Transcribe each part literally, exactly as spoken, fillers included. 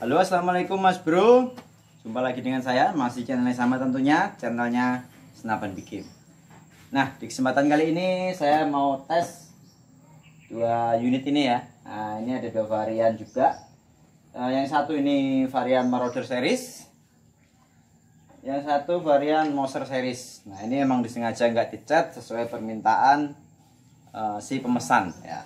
Halo, assalamualaikum Mas Bro. Jumpa lagi dengan saya, masih channelnya sama tentunya, channelnya Senapan Bikin. Nah, di kesempatan kali ini saya mau tes dua unit ini ya. Nah, ini ada dua varian juga. Nah, yang satu ini varian Marauder series, yang satu varian Moser series. Nah, ini emang disengaja nggak dicat sesuai permintaan uh, si pemesan ya.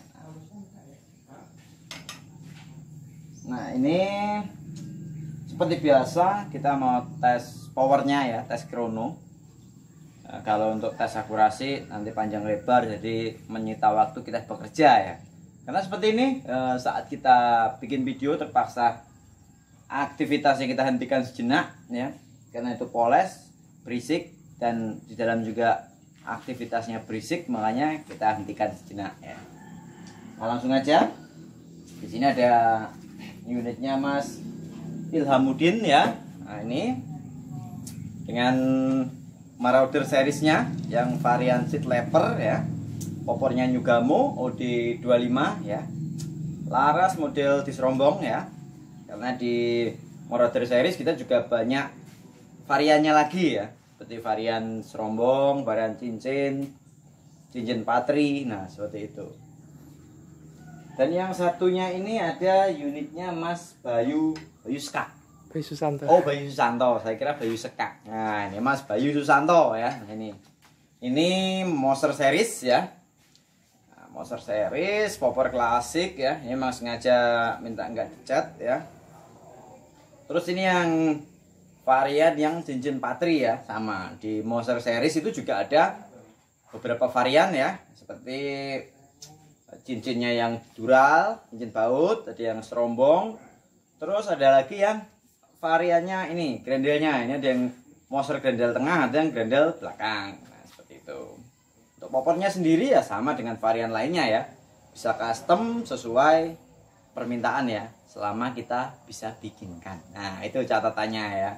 Nah, ini seperti biasa kita mau tes powernya ya, tes krono. Nah, kalau untuk tes akurasi nanti panjang lebar, jadi menyita waktu kita bekerja ya. Karena seperti ini, eh, saat kita bikin video terpaksa aktivitasnya kita hentikan sejenak ya, karena itu poles, berisik, dan di dalam juga aktivitasnya berisik, makanya kita hentikan sejenak ya. Nah, langsung aja. Di sini ada unitnya Mas Ilhamuddin ya. Nah, ini dengan Marauder seriesnya yang varian seat lever ya, popornya Nyugamo O D dua puluh lima ya, laras model diserombong ya. Karena di Marauder series kita juga banyak variannya lagi ya, seperti varian serombong, varian cincin, cincin patri, nah seperti itu. Dan yang satunya ini ada unitnya Mas Bayu Bayu Sekak. Bayu Susanto. Oh, Bayu Susanto. Saya kira Bayu Sekak. Nah, ini Mas Bayu Susanto ya. Nah, ini. Ini Moser series ya. Nah, Moser series, popor klasik ya. Ini memang sengaja minta nggak dicat ya. Terus ini yang varian yang cincin patri ya, sama. Di Moser series itu juga ada beberapa varian ya, seperti cincinnya yang dural, cincin baut, ada yang serombong, terus ada lagi yang variannya ini, grendelnya. Ini ada yang Moser grendel tengah, ada yang grendel belakang. Nah, seperti itu. Untuk popornya sendiri ya sama dengan varian lainnya ya, bisa custom sesuai permintaan ya, selama kita bisa bikinkan. Nah, itu catatannya ya.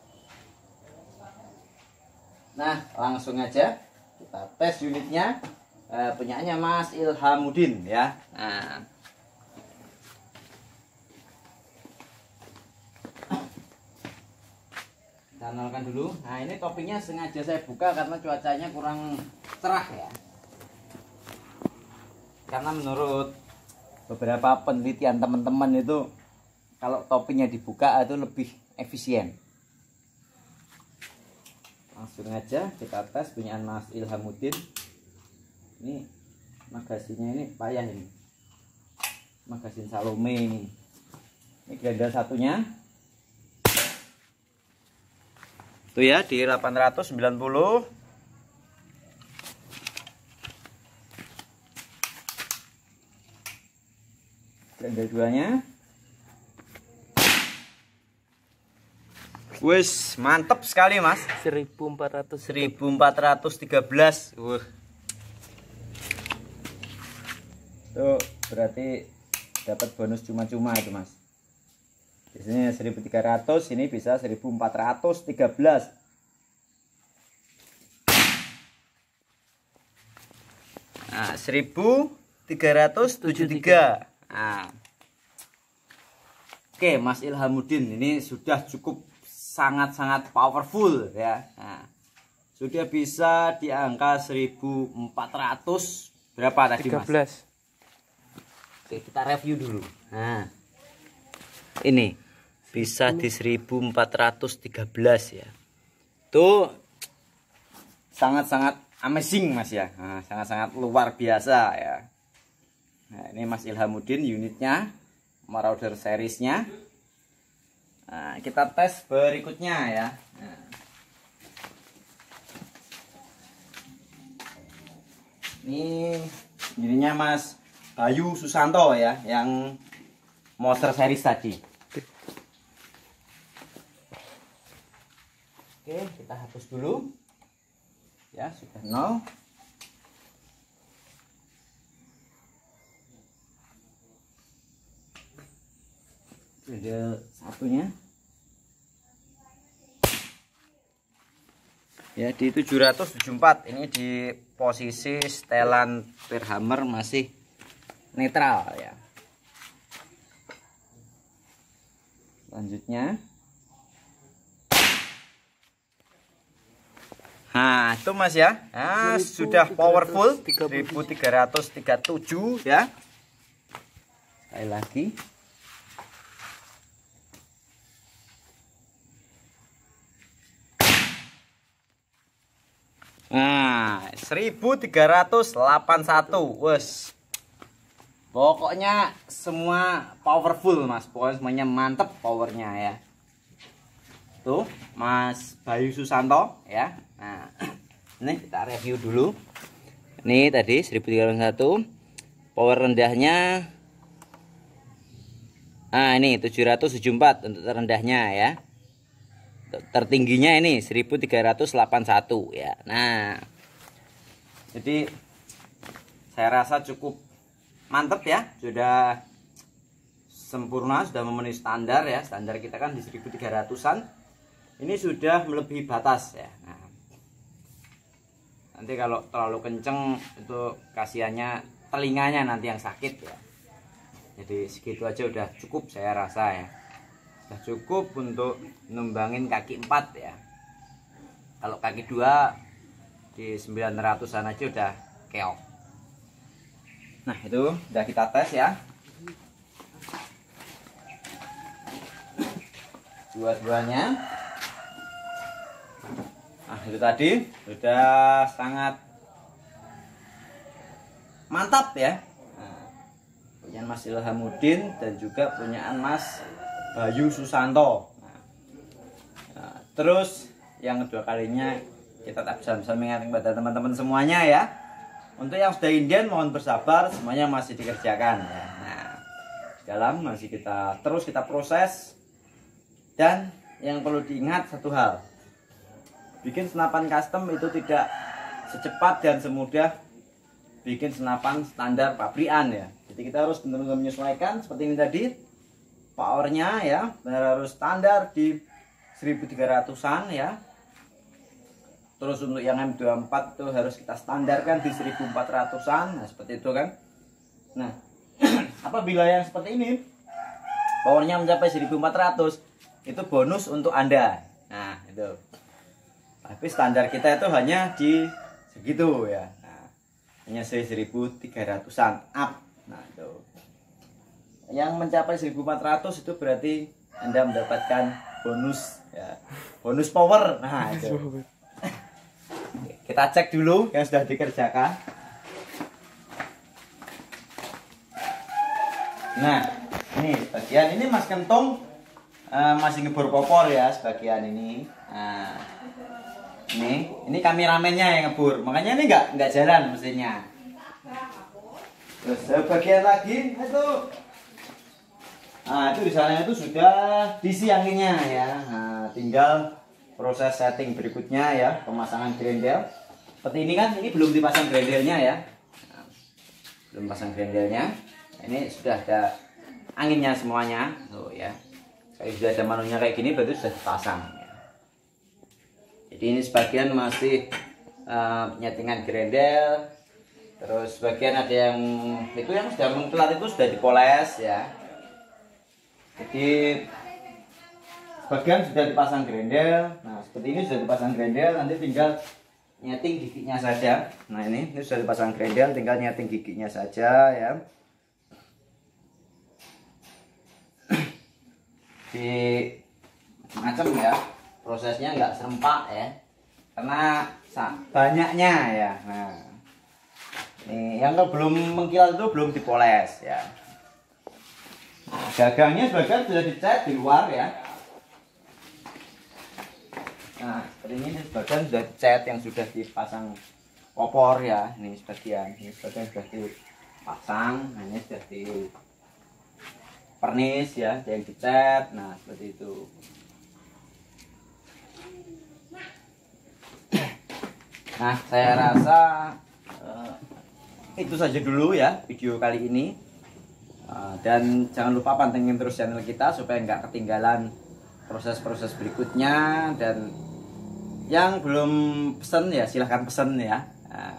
Nah, langsung aja kita tes unitnya. Uh, punyaannya Mas Ilhamuddin ya. Nah, kita nyalakan dulu. Nah, ini topinya sengaja saya buka karena cuacanya kurang cerah ya. Karena menurut beberapa penelitian teman-teman itu, kalau topinya dibuka itu lebih efisien. Langsung aja kita tes punyaan Mas Ilhamuddin. Ini magasinnya ini payah ini, magasin Salome ini. Ini grendel satunya tuh ya, di delapan ratus sembilan puluh. Grendel duanya wis mantep sekali Mas. seribu empat ratus seribu empat ratus tiga belas. Wah, itu berarti dapat bonus cuma-cuma itu Mas. Biasanya seribu tiga ratus, ini bisa seribu empat ratus tiga belas. Nah, seribu tiga ratus tujuh puluh tiga. Nah. Oke, Mas Ilhamuddin ini sudah cukup sangat-sangat powerful ya. Nah, sudah bisa di angka seribu empat ratus berapa tadi Mas? tiga belas. Oke, kita review dulu. Nah, ini bisa di seribu empat ratus tiga belas ya. Itu sangat-sangat amazing Mas ya. Nah, sangat-sangat luar biasa ya. Nah, ini Mas Ilhamuddin unitnya, Marauder seriesnya. Nah, kita tes berikutnya ya. Nah. Ini unitnya Mas Bayu Susanto ya, yang Moser series tadi. Oke, kita hapus dulu. Ya, sudah nol. Grendel satunya. Ya, di tujuh ratus tujuh puluh empat. Ini di posisi setelan perhammer masih netral ya. Selanjutnya, nah itu mas ya, nah, sudah powerful seribu tiga ratus tiga puluh tujuh ya. Sekali lagi. Nah, seribu tiga ratus delapan puluh satu. Wes. Pokoknya semua powerful, Mas. Pokoknya semuanya mantep powernya ya. Tuh, Mas Bayu Susanto ya. Nah, ini kita review dulu. Ini tadi seribu tiga ratus satu. Power rendahnya, nah ini tujuh ratus tujuh puluh empat untuk terendahnya ya. Tertingginya ini seribu tiga ratus delapan puluh satu ya. Nah, jadi saya rasa cukup mantep ya, sudah sempurna, sudah memenuhi standar ya. Standar kita kan di seribu tiga ratusan. Ini sudah melebihi batas ya. Nah, nanti kalau terlalu kenceng itu kasihannya telinganya nanti yang sakit ya. Jadi segitu aja udah cukup saya rasa ya. Sudah cukup untuk numbangin kaki empat ya. Kalau kaki dua di sembilan ratusan aja udah keok. Nah itu udah kita tes ya. Dua-duanya. Nah itu tadi sudah sangat mantap ya. Nah, punyaan Mas Ilhamuddin dan juga punyaan Mas Bayu Susanto. Nah, nah, terus yang kedua kalinya kita tak bisa bisa mengingatkan kepada teman-teman semuanya ya. Untuk yang sudah inden mohon bersabar, semuanya masih dikerjakan ya. Nah, di dalam masih kita terus kita proses. Dan yang perlu diingat satu hal, bikin senapan custom itu tidak secepat dan semudah bikin senapan standar pabrikan ya. Jadi kita harus benar-benar menyesuaikan seperti ini tadi. Powernya ya benar harus standar di seribu tiga ratusan ya. Terus untuk yang M dua puluh empat itu harus kita standarkan di seribu empat ratusan. Nah seperti itu kan. Nah apabila yang seperti ini powernya mencapai seribu empat ratus, itu bonus untuk Anda. Nah itu. Tapi standar kita itu hanya di segitu ya. Nah, hanya seribu tiga ratusan up. Nah itu. Yang mencapai seribu empat ratus itu berarti Anda mendapatkan bonus ya. Bonus power. Nah, itu. Kita cek dulu yang sudah dikerjakan. Nah, ini bagian ini Mas Kentung uh, masih ngebor popor ya sebagian ini. Nah, ini ini kameramennya yang ngebor. Makanya ini enggak enggak jalan mesinnya. Terus bagian lagi itu, nah itu di sana itu sudah diisi anginnya ya. Nah, tinggal proses setting berikutnya ya, pemasangan grendel. Seperti ini kan, ini belum dipasang grendelnya ya. Nah, belum pasang grendelnya. Ini sudah ada anginnya semuanya, tuh ya. Kalau sudah ada manunya kayak gini, berarti sudah dipasang. Ya. Jadi ini sebagian masih uh, nyetingan grendel. Terus sebagian ada yang itu yang sudah mengkilat itu sudah dipoles ya. Jadi sebagian sudah dipasang grendel. Nah seperti ini sudah dipasang grendel, nanti tinggal nyeting giginya saja. Nah ini, ini sudah dipasang grendel, tinggal nyeting giginya saja ya. Di macam ya, prosesnya nggak serempak ya, karena banyaknya ya. Nah ini yang belum mengkilat itu belum dipoles ya. Nah, gagangnya sebagian sudah dicat di luar ya. Nah seperti ini sebagian sudah dicat yang sudah dipasang popor ya. Ini sebagian, ini sebagian sudah dipasang. Nah ini sudah di pernis ya, yang dicat. Nah seperti itu. Nah saya rasa uh, itu saja dulu ya video kali ini. Uh, dan jangan lupa pantengin terus channel kita supaya nggak ketinggalan proses-proses berikutnya. Dan yang belum pesen ya silahkan pesen ya. Nah.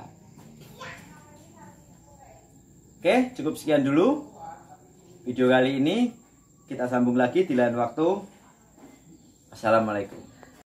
Oke, cukup sekian dulu video kali ini. kita sambung lagi di lain waktu. Assalamualaikum.